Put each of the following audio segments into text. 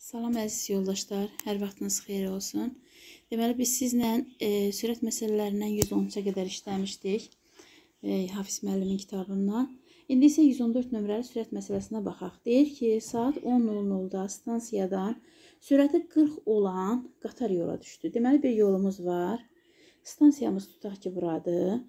Salam əziz yoldaşlar, hər vaxtınız xeyir olsun. Deməli, biz sizlə sürət məsələlərindən 113-ə qədər işləmişdik Hafiz müəllimin kitabından. İndi isə 114 nömrəli sürət məsələsinə baxaq. Deyir ki, saat 10:00-da stansiyadan sürəti 40 olan qatar yola düşdü. Deməli, bir yolumuz var. Stansiyamız tutaq ki, buradır.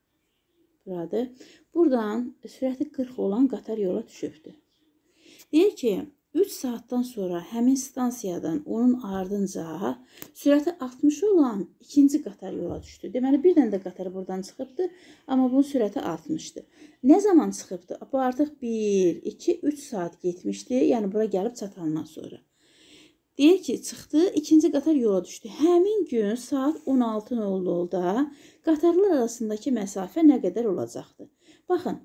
Buradan sürəti 40 olan qatar yola düşübdür. Deyir ki, 3 saatdan sonra həmin stansiyadan onun ardınca sürəti 60 olan ikinci qatar yola düşdü. Deməli, bir dənə də qatar buradan çıxıbdı, amma bunun sürəti 60-dır. Nə zaman çıxıbdı? Bu artıq 1, 2, 3 saat getmişdi, yəni bura gəlib çatandan sonra. Deyir ki, çıxdı, ikinci qatar yola düşdü. Həmin gün saat 16:00-da qatarlar arasındakı məsafə nə qədər olacaqdı? Baxın.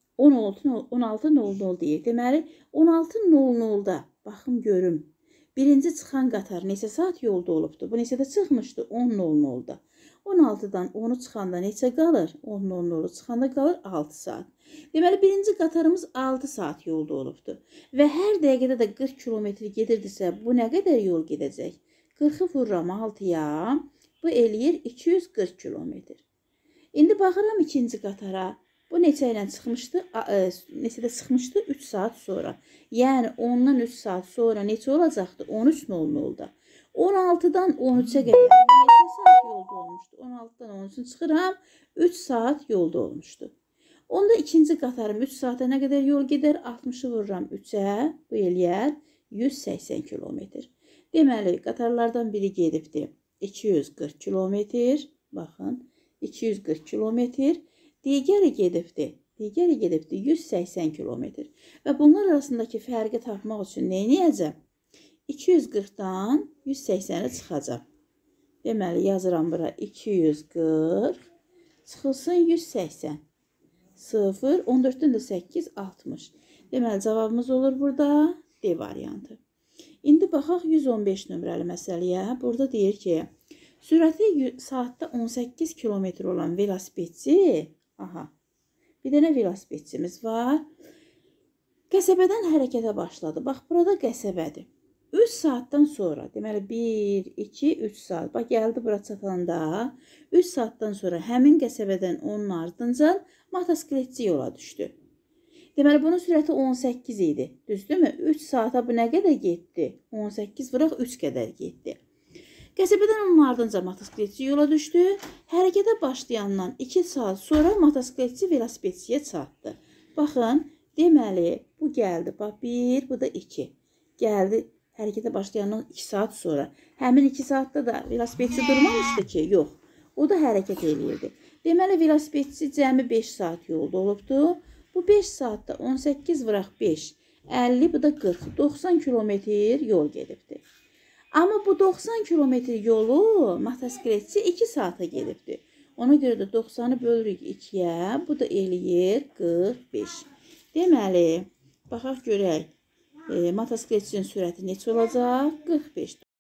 16:00 deyir. Deməli, 16:00-da baxım görüm. Birinci çıxan qatar neçə saat yolda olubdu? Bu neçədə çıxmışdı? 10:00-da. 16-dan 10'u çıxanda neçə qalır? 10:00 çıxanda qalır 6 saat. Deməli, birinci qatarımız 6 saat yolda olubdu. Və hər dəqiqədə də 40 kilometr gedirdisə, bu nə qədər yol gedəcək? 40'ı vururam 6'ya. Bu eləyir 240 kilometr. İndi baxıram ikinci qatara. Bu neçə ilə çıxmışdı? Neçədə çıxmışdı? 3 saat sonra. Yəni 10'dan 3 saat sonra neçə olacaqdı? 13:00-da. 16'dan 13'ə qədər neçə saat yolda olmuşdu? 16'dan 13'ün çıxıram, 3 saat yolda olmuşdu. Onda ikinci qatarım 3 saata nə qədər yol gedər? 60'ı vururam 3'ə, bu eləyər 180 kilometr. Deməli, qatarlardan biri gedibdi 240 kilometr. Baxın, 240 kilometr. Digəri gedibdi 180 kilometr. Və bunlar arasındakı fərqi tapmaq üçün nə edəcəm? 240'dan 180'ə çıxacam. Deməli, yazıram bura 240 çıxılsın 180. 0, 14'dən də 8, 60. Deməli, cavabımız olur burada D variantı. İndi baxaq 115 nömrəli məsələyə. Burada deyir ki, sürəti saatda 18 kilometr olan velosipedçi, bir dənə velosipedçimiz var. Qəsəbədən hərəkətə başladı. Bax, burada qəsəbədir. 3 saatdan sonra, deməli 1, 2, 3 saat. Bax, gəldi bura çatanda 3 saatdan sonra həmin qəsəbədən onun ardınca motosikletçi yola düşdü. Deməli, bunun sürəti 18 idi. Düzdürmü? 3 saata bu nə qədər getdi? 18 vuraq 3 qədər getdi. Qəsəbədən onun ardınca motosikletçi yola düşdü. Hərəkətə başlayandan 2 saat sonra motosikletçi velosipedçiyə çatdı. Baxın, deməli, bu gəldi. Bax, 1, bu da 2. Gəldi hərəkətə başlayandan 2 saat sonra. Həmin 2 saatda da velosipedçi durmamışdı ki, yox. O da hərəkət eləyirdi. Deməli, velosipedçi cəmi 5 saat yolda olubdu. Bu 5 saatda 18 vuraq 5, 50, bu da 40, 90 kilometr yol gedibdi. Amma bu 90 kilometr yolu motosikletçi 2 saata gedibdi. Ona görə də 90'ı bölürük 2'yə, bu da eləyir 45. Deməli, baxaq görək, motosikletçinin sürəti neçə olacaq? 45.